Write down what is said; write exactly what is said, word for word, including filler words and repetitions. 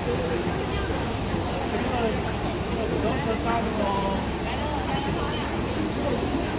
这个这个比较可杀的哦。